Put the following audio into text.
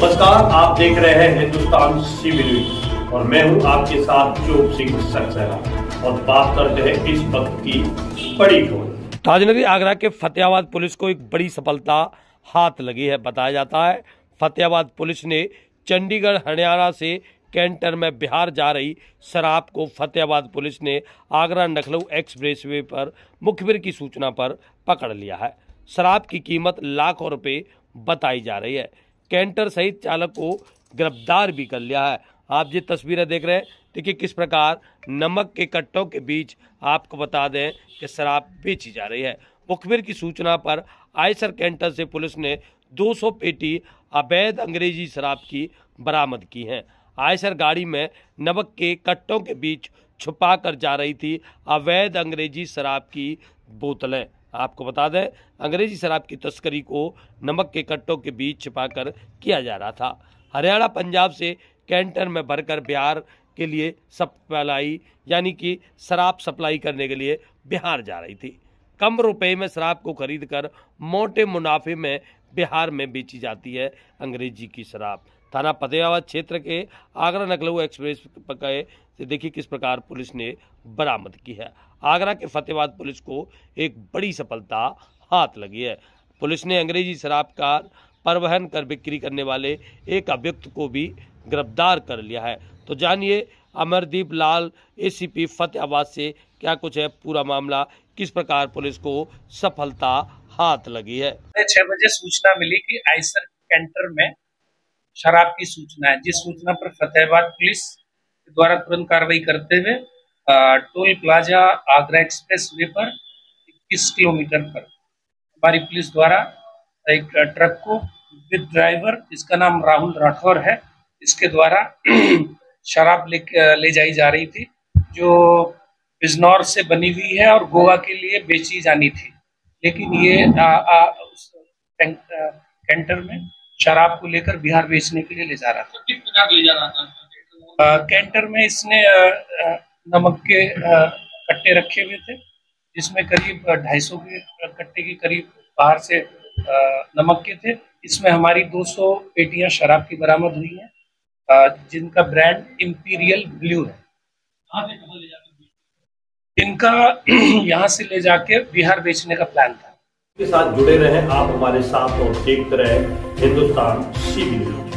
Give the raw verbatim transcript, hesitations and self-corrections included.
नमस्कार, आप देख रहे हैं हिंदुस्तान सीबी न्यूज और मैं हूं आपके साथ चोप सिंह सक्सेना और बात करते हैं इस वक्त की बड़ी खबर। ताजनगरी आगरा के फतेहाबाद पुलिस को एक बड़ी सफलता हाथ लगी है। बताया जाता है फतेहाबाद पुलिस ने चंडीगढ़ हरियाणा से कैंटर में बिहार जा रही शराब को फतेहाबाद पुलिस ने आगरा लखनऊ एक्सप्रेसवे पर मुखबिर की सूचना पर पकड़ लिया है। शराब की कीमत लाखों रुपए बताई जा रही है। कैंटर सहित चालक को गिरफ्तार भी कर लिया है। आप ये तस्वीरें देख रहे हैं, देखिए किस प्रकार नमक के कट्टों के बीच आपको बता दें कि शराब बेची जा रही है। मुखबिर की सूचना पर आयसर कैंटर से पुलिस ने दो सौ पेटी अवैध अंग्रेजी शराब की बरामद की हैं। आयसर गाड़ी में नमक के कट्टों के बीच छुपा कर जा रही थी अवैध अंग्रेजी शराब की बोतलें। आपको बता दें अंग्रेजी शराब की तस्करी को नमक के कट्टों के बीच छिपाकर किया जा रहा था। हरियाणा पंजाब से कैंटर में भरकर बिहार के लिए सप्लाई यानी कि शराब सप्लाई करने के लिए बिहार जा रही थी। कम रुपए में शराब को खरीदकर मोटे मुनाफे में बिहार में बेची जाती है अंग्रेजी की शराब। थाना फतेहाबाद क्षेत्र के आगरा लखनऊ एक्सप्रेस पर गए तो देखिए किस प्रकार पुलिस ने बरामद की है। आगरा के फतेहाबाद पुलिस को एक बड़ी सफलता हाथ लगी है। पुलिस ने अंग्रेजी शराब का परिवहन कर बिक्री करने वाले एक अभियुक्त को भी गिरफ्तार कर लिया है। तो जानिए अमरदीप लाल एसीपी फतेहाबाद से क्या कुछ है पूरा मामला, किस प्रकार पुलिस को सफलता हाथ लगी है। छह बजे सूचना मिली कि आयसर कैंटर में शराब की सूचना है। जिस सूचना पर फतेहाबाद पुलिस द्वारा तुरंत कार्रवाई करते हुए toll plaza Agra expressway पर इक्कीस किलोमीटर पर हमारी पुलिस द्वारा एक ट्रक को विद ड्राइवर, इसका नाम राहुल राठौर है, इसके द्वारा शराब ले ले जाई जा रही थी जो बिजनौर से बनी हुई है और गोवा के लिए बेची जानी थी। लेकिन ये आ, आ, उस कैंटर में शराब को लेकर बिहार बेचने के लिए ले जा रहा था। किस प्रकार ले जा रहा था? कैंटर में इसने आ, आ, नमक के आ, कट्टे रखे हुए थे, जिसमें करीब ढाई सौ के कट्टे की करीब बाहर से आ, नमक के थे। इसमें हमारी दो सौ पेटियां शराब की बरामद हुई हैं, जिनका ब्रांड इंपीरियल ब्लू है। इनका यहाँ से ले जाके बिहार बेचने का प्लान था। के साथ जुड़े रहे आप हमारे साथ और देखते रहे हिंदुस्तान सीबी न्यूज।